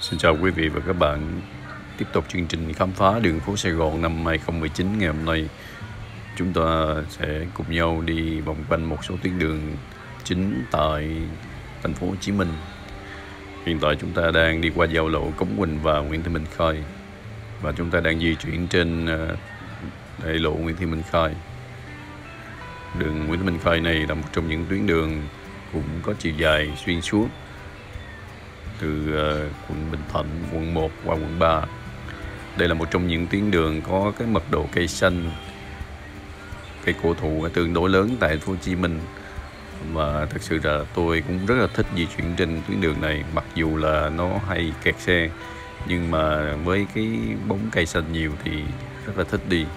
Xin chào quý vị và các bạn. Tiếp tục chương trình khám phá đường phố Sài Gòn năm 2019. Ngày hôm nay chúng ta sẽ cùng nhau đi vòng quanh một số tuyến đường chính tại thành phố Hồ Chí Minh. Hiện tại chúng ta đang đi qua giao lộ Cống Quỳnh và Nguyễn Thị Minh Khai, và chúng ta đang di chuyển trên đại lộ Nguyễn Thị Minh Khai. Đường Nguyễn Thị Minh Khai này là một trong những tuyến đường cũng có chiều dài xuyên suốt từ quận Bình Thạnh, quận 1 qua quận 3. Đây là một trong những tuyến đường có cái mật độ cây xanh, cây cổ thụ tương đối lớn tại thành phố Hồ Chí Minh, và thật sự là tôi cũng rất là thích di chuyển trên tuyến đường này. Mặc dù là nó hay kẹt xe, nhưng mà với cái bóng cây xanh nhiều thì rất là thích đi.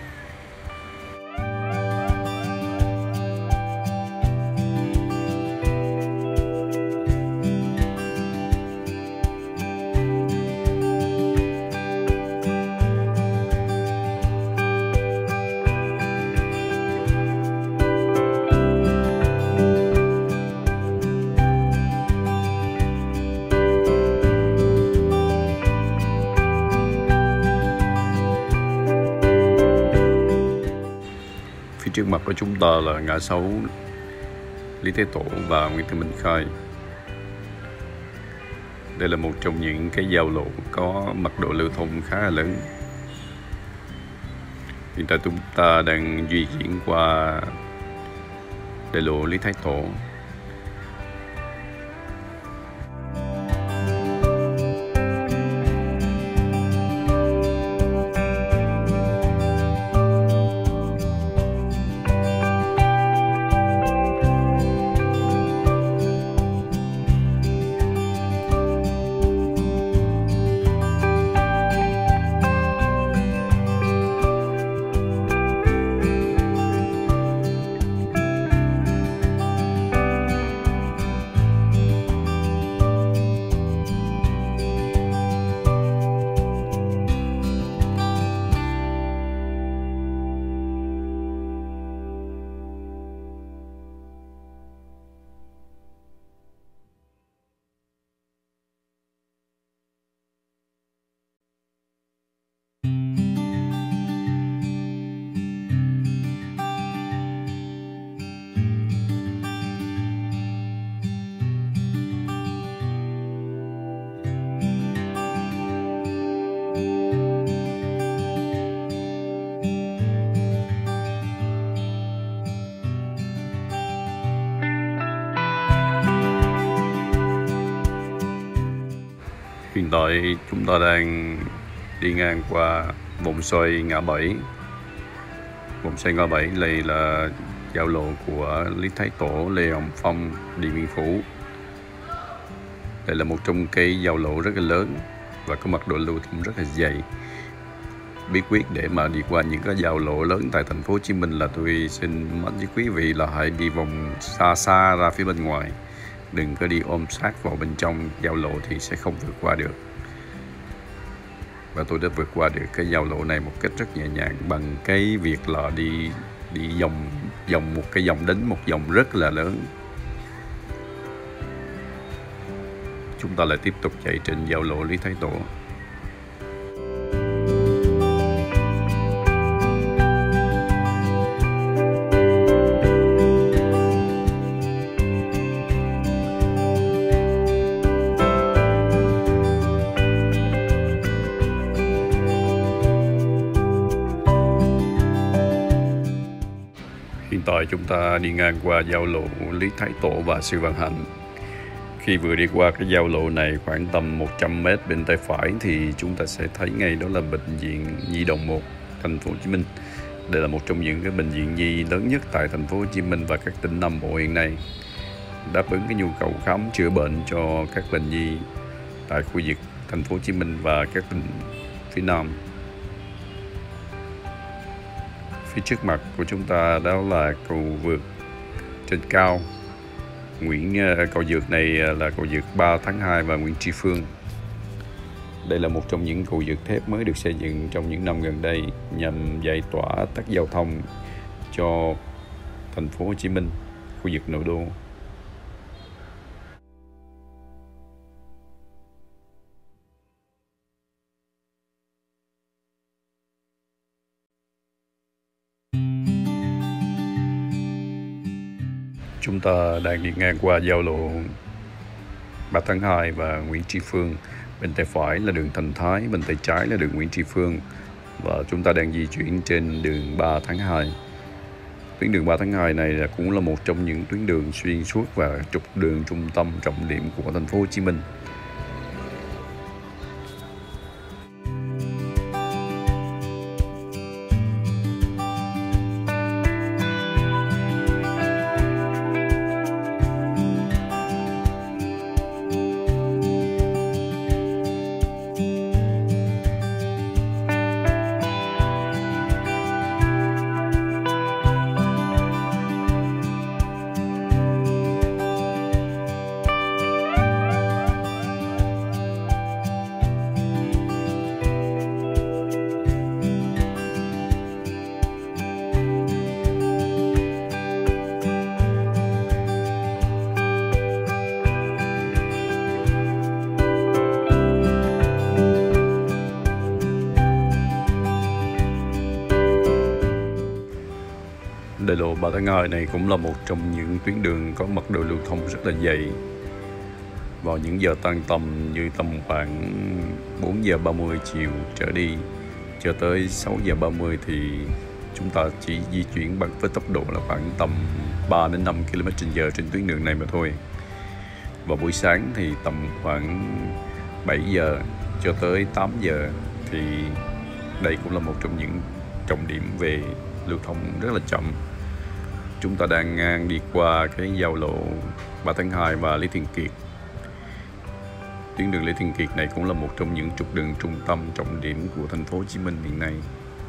Phía trước mặt của chúng ta là ngã sáu Lý Thái Tổ và Nguyễn Thị Minh Khai. Đây là một trong những cái giao lộ có mật độ lưu thông khá là lớn. Hiện tại chúng ta đang di chuyển qua đại lộ Lý Thái Tổ. Hiện tại chúng ta đang đi ngang qua vòng xoay ngã bảy. Vòng xoay ngã bảy này là giao lộ của Lý Thái Tổ, Lê Hồng Phong, Điện Biên Phủ. Đây là một trong cái giao lộ rất là lớn và có mật độ lưu thông rất là dày. Bí quyết để mà đi qua những cái giao lộ lớn tại thành phố Hồ Chí Minh là tôi xin mách với quý vị là hãy đi vòng xa xa ra phía bên ngoài. Đừng có đi ôm sát vào bên trong giao lộ thì sẽ không vượt qua được. Và tôi đã vượt qua được cái giao lộ này một cách rất nhẹ nhàng bằng cái việc là đi vòng một cái vòng đánh một vòng rất là lớn. Chúng ta lại tiếp tục chạy trên giao lộ Lý Thái Tổ. Hiện tại chúng ta đi ngang qua giao lộ Lý Thái Tổ và Sư Vạn Hạnh. Khi vừa đi qua cái giao lộ này khoảng tầm 100 m bên tay phải thì chúng ta sẽ thấy ngay đó là Bệnh viện Nhi Đồng 1, thành phố Hồ Chí Minh. Đây là một trong những cái bệnh viện nhi lớn nhất tại thành phố Hồ Chí Minh và các tỉnh Nam Bộ hiện nay, đáp ứng cái nhu cầu khám chữa bệnh cho các bệnh nhi tại khu vực thành phố Hồ Chí Minh và các tỉnh phía Nam. Phía trước mặt của chúng ta đó là cầu vượt trên cao cầu vượt này là cầu vượt 3 tháng 2 và Nguyễn Tri Phương. Đây là một trong những cầu vượt thép mới được xây dựng trong những năm gần đây nhằm giải tỏa tắc giao thông cho thành phố Hồ Chí Minh, khu vực nội đô. Chúng ta đang đi ngang qua giao lộ 3 tháng 2 và Nguyễn Tri Phương. Bên tay phải là đường Thành Thái, bên tay trái là đường Nguyễn Tri Phương. Và chúng ta đang di chuyển trên đường 3 tháng 2. Tuyến đường 3 tháng 2 này cũng là một trong những tuyến đường xuyên suốt và trục đường trung tâm trọng điểm của thành phố Hồ Chí Minh. Đại lộ 3 tháng 2 này cũng là một trong những tuyến đường có mật độ lưu thông rất là dày. Vào những giờ tan tầm như tầm khoảng 4 giờ 30 chiều trở đi cho tới 6 giờ 30 thì chúng ta chỉ di chuyển bằng với tốc độ là khoảng tầm 3 đến 5 km/h trên tuyến đường này mà thôi. Vào buổi sáng thì tầm khoảng 7 giờ cho tới 8 giờ thì đây cũng là một trong những trọng điểm về lưu thông rất là chậm. Chúng ta đang ngang đi qua cái giao lộ 3 tháng 2 và Lý Thường Kiệt. Tuyến đường Lý Thường Kiệt này cũng là một trong những trục đường trung tâm trọng điểm của thành phố Hồ Chí Minh hiện nay.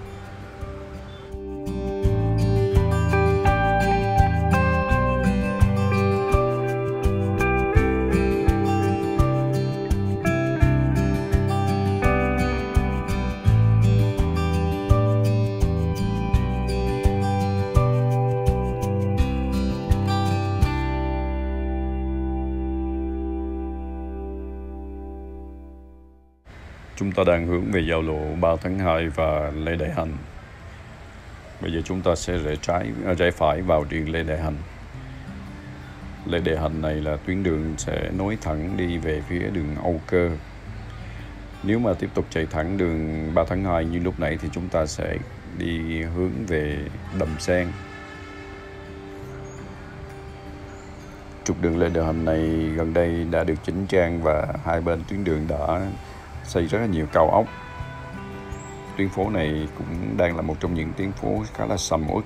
Chúng ta đang hướng về giao lộ 3 tháng 2 và Lê Đại Hành. Bây giờ chúng ta sẽ rẽ phải vào đường Lê Đại Hành. Lê Đại Hành này là tuyến đường sẽ nối thẳng đi về phía đường Âu Cơ. Nếu mà tiếp tục chạy thẳng đường 3 tháng 2 như lúc nãy thì chúng ta sẽ đi hướng về Đầm Sen. Trục đường Lê Đại Hành này gần đây đã được chỉnh trang và hai bên tuyến đường đã xây rất là nhiều cao ốc. Tuyến phố này cũng đang là một trong những tuyến phố khá là sầm uất.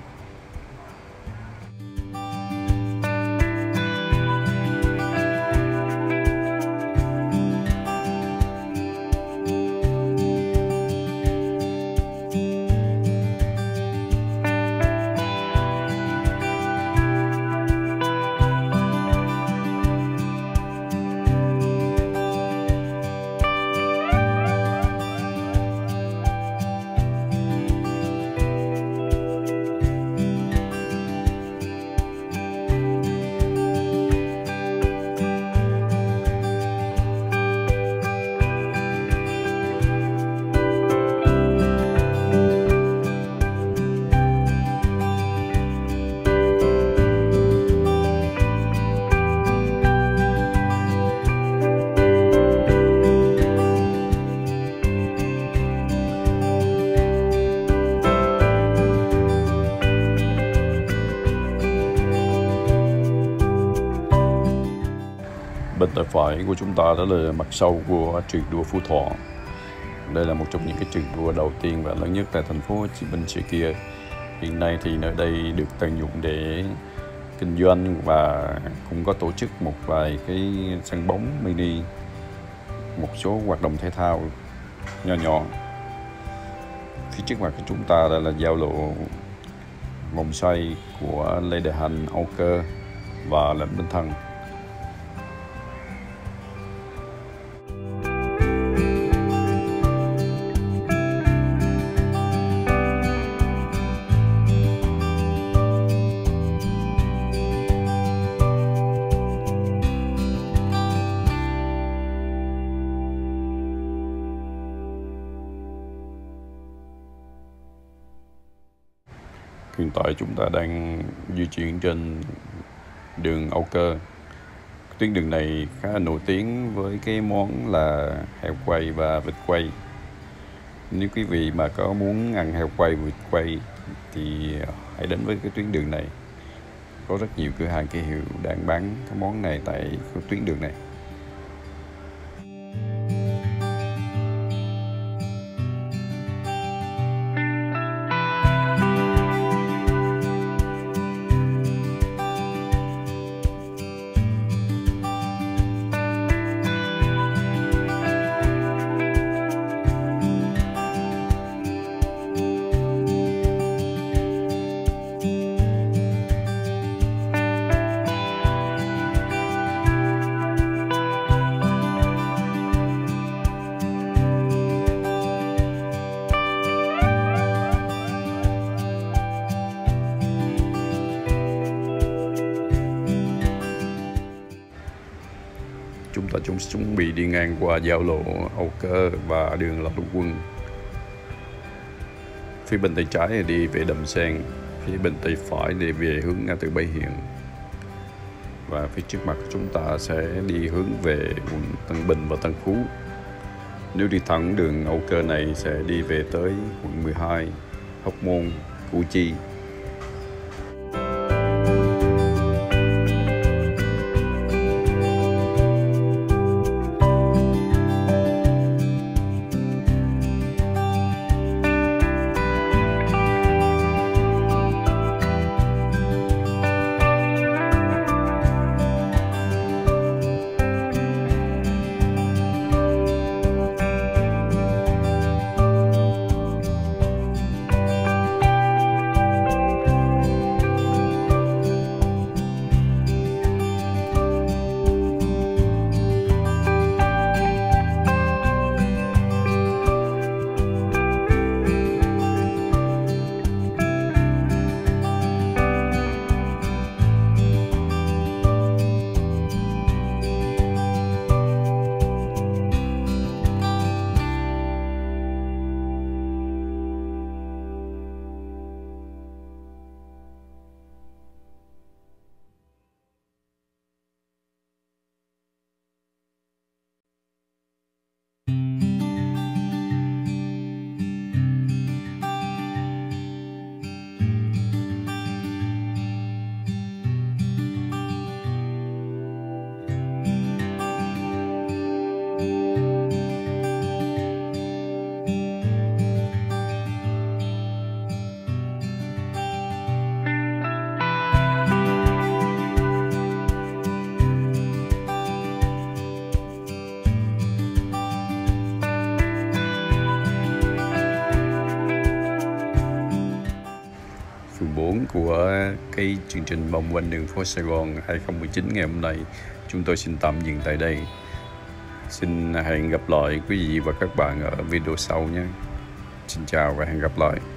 Bên tay phải của chúng ta đó là mặt sau của trường đua Phú Thọ. Đây là một trong những cái trường đua đầu tiên và lớn nhất tại thành phố Hồ Chí Minh trước kia. Hiện nay thì nơi đây được tận dụng để kinh doanh và cũng có tổ chức một vài cái sân bóng mini, một số hoạt động thể thao nhỏ nhỏ. Phía trước mặt của chúng ta đây là giao lộ vòng xoay của Lê Đại Hành, Âu Cơ và Lệnh Bình Thân. Hiện tại chúng ta đang di chuyển trên đường Âu Cơ. Tuyến đường này khá là nổi tiếng với cái món là heo quay và vịt quay. Nếu quý vị mà có muốn ăn heo quay, vịt quay thì hãy đến với cái tuyến đường này. Có rất nhiều cửa hàng cây hiệu đang bán cái món này tại cái tuyến đường này. Chúng ta chuẩn bị đi ngang qua giao lộ Âu Cơ và đường Lạc Long Quân. Phía bên tay trái là đi về Đầm Sen, phía bên tay phải đi về hướng ngã tư Bảy Hiện. Và phía trước mặt chúng ta sẽ đi hướng về quận Tân Bình và Tân Phú. Nếu đi thẳng đường Âu Cơ này sẽ đi về tới quận 12, Hóc Môn, Củ Chi. Phần 4 của cái chương trình vòng quanh đường phố Sài Gòn 2019 ngày hôm nay chúng tôi xin tạm dừng tại đây. Xin hẹn gặp lại quý vị và các bạn ở video sau nhé. Xin chào và hẹn gặp lại.